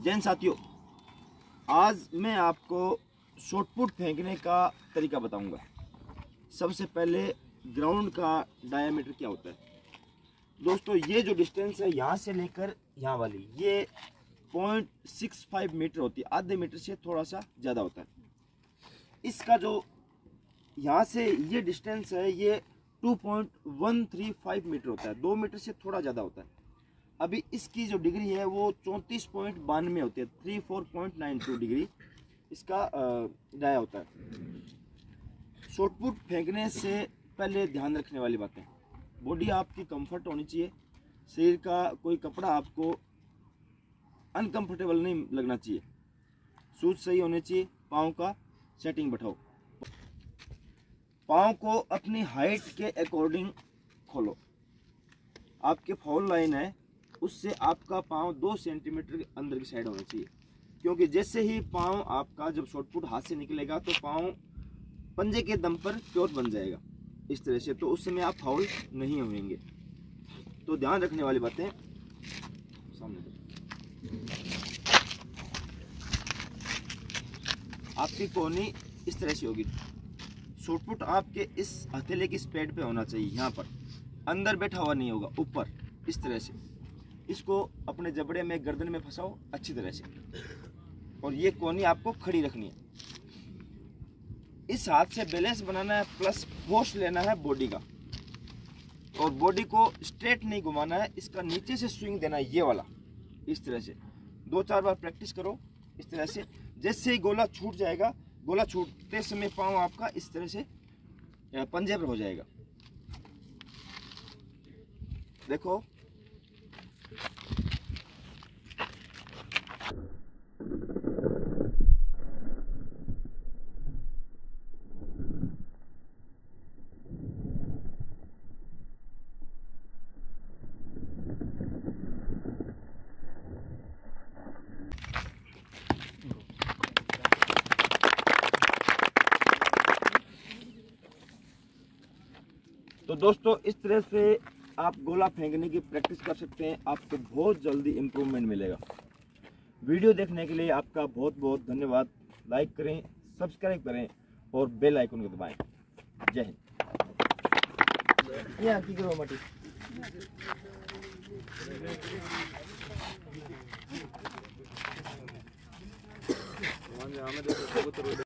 जैन साथियों, आज मैं आपको शॉटपुट फेंकने का तरीका बताऊंगा। सबसे पहले ग्राउंड का डायमीटर क्या होता है दोस्तों। ये जो डिस्टेंस है यहाँ से लेकर यहाँ वाली, ये 0.65 मीटर होती है, आधे मीटर से थोड़ा सा ज़्यादा होता है। इसका जो यहाँ से ये डिस्टेंस है ये 2.135 मीटर होता है, 2 मीटर से थोड़ा ज़्यादा होता है। अभी इसकी जो डिग्री है वो 34.92 होती है, 34.92 डिग्री इसका डाया होता है। शॉटपुट फेंकने से पहले ध्यान रखने वाली बातें, बॉडी आपकी कंफर्ट होनी चाहिए, शरीर का कोई कपड़ा आपको अनकंफर्टेबल नहीं लगना चाहिए, शूज सही होने चाहिए, पाँव का सेटिंग बैठाओ, पाँव को अपनी हाइट के अकॉर्डिंग खोलो। आपके फॉल लाइन है उससे आपका पाँव 2 सेंटीमीटर के अंदर की साइड होना चाहिए, क्योंकि जैसे ही पाँव आपका जब शॉटपुट हाथ से निकलेगा तो पाँव पंजे के दम पर प्योर बन जाएगा इस तरह से, तो उस समय आप फाउल नहीं होंगे। तो ध्यान रखने वाली बातें सामने आपकी कोहनी इस तरह से होगी। शॉटपुट आपके इस हथेले की स्पेड पे होना चाहिए, यहाँ पर अंदर बैठा हुआ नहीं होगा, ऊपर इस तरह से। इसको अपने जबड़े में गर्दन में फंसाओ अच्छी तरह से, और ये कोहनी आपको खड़ी रखनी है। इस हाथ से बैलेंस बनाना है, प्लस फोर्स लेना है बॉडी का, और बॉडी को स्ट्रेट नहीं घुमाना है, इसका नीचे से स्विंग देना है ये वाला, इस तरह से। 2-4 बार प्रैक्टिस करो इस तरह से। जैसे ही गोला छूट जाएगा, गोला छूटते समय पाँव आपका इस तरह से पंजे पर हो जाएगा। देखो तो दोस्तों, इस तरह से आप गोला फेंकने की प्रैक्टिस कर सकते हैं, आपको बहुत जल्दी इम्प्रूवमेंट मिलेगा। वीडियो देखने के लिए आपका बहुत बहुत धन्यवाद। लाइक करें, सब्सक्राइब करें और बेल आइकन को दबाएं। जय हिंद। यहाँ की करो मटी।